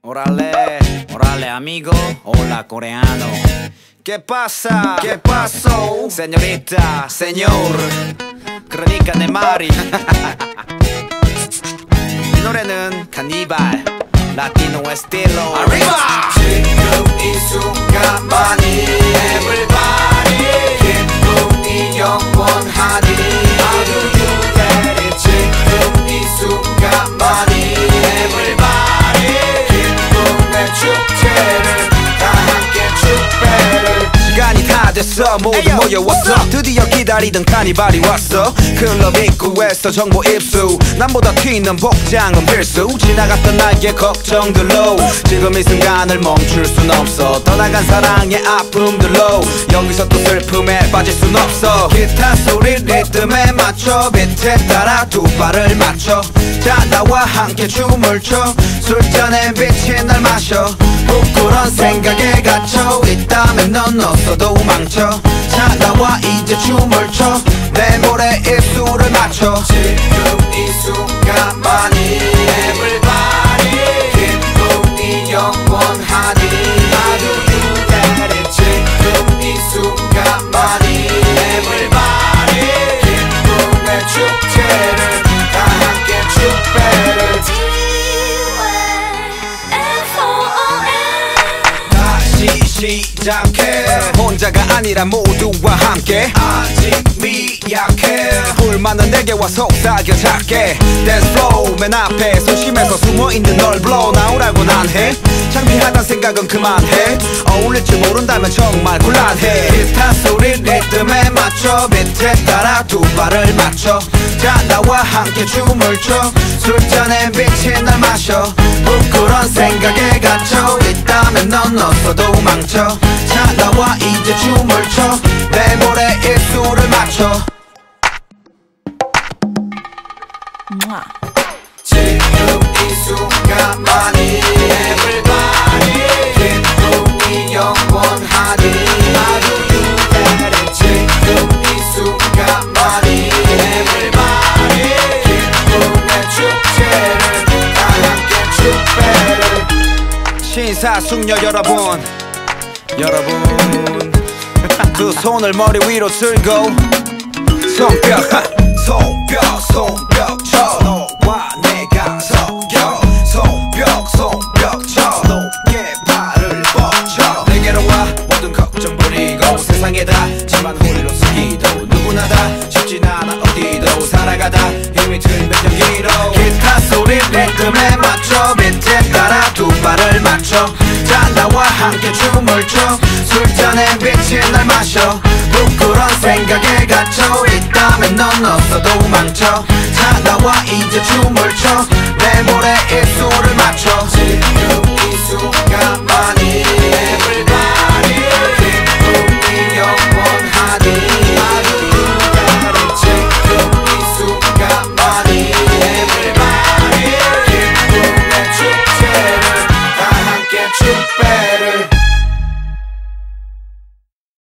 Orale amigo, hola coreano. ¿Qué pasa? ¿Qué pasó? Señorita, señor. 그러니까 내 말이 이 노래는 카니발 라티노 에스틸로 Arriba! 지금 이 순간만이 Everybody 기쁨이 영원하니 How do you get it? 지금 이 순간만이 Everybody 기쁨의 축제를 다 함께 축배를 시간이 다 됐어 모두 모여왔어 드디어 기다리던 카니발이 왔어 클럽 입구에서 정보 입수 남보다 튀는 복장은 필수 지나갔던 나의 걱정들로 지금 이 순간을 멈출 순 없어 떠나간 사랑의 아픔들로 여기서 또 슬픔에 빠질 순 없어 기타 소리 리듬에 맞춰 비트에 따라 두 발을 맞춰 자 나와 함께 춤을 춰 술잔에 빛이 날 마셔 부끄러운 생각에 갇혀 있다면 넌 없어도 망쳐 자 나와 이제 춤을 춰 내 볼에 입술을 맞춰 지금 이 순간만이 Everybody 기쁨이 영원하니 How do you get it? 지금 이 순간만이 Everybody 기쁨의 축제를 다 함께 축배를 다시 시작해 혼자가 아니라 모두와 함께 아직 미약해 불만은 내게 와 속삭여 작게 Dance flow 맨 앞에 소심해서 숨어있는 널 불러 나오라고 난 해 창피하단 생각은 그만해 어울릴지 모른다면 정말 곤란해 기타 소리 리듬에 맞춰 비트에 따라 두 발을 맞춰 자 나와 함께 춤을 춰 술잔에 빛이 날 마셔 부끄러운 생각에 갇혀 있다면 넌 없어도 망쳐 자 나와 이제 춤을 춰 내 볼에 입술을 맞춰 지금 이 순간만이 Everybody 기쁨이 영원하니 How do you get it? 지금 이 순간만이 Everybody 기쁨의 축제를 다 함께 축배를 신사숙녀 여러분 두 손을 머리 위로 들고 손뼉 쳐 너와 내가 섞여 손뼉 쳐 높게 발을 뻗쳐 내게로 와 모든 걱정 버리고 세상에다 집안 홀로 쓰기도 누구나 다 쉽진 않아 어디도 살아가다 힘이 들면 여기로 기타 소리 리듬에 맞춰 비트에 따라 두 발을 맞춰 자 나와 함께 춤을 춰 술잔에 빛이 날 마셔 부끄러운 생각에 갇혀 있다면 넌 없어도 망쳐 자 나와 이제 춤을 춰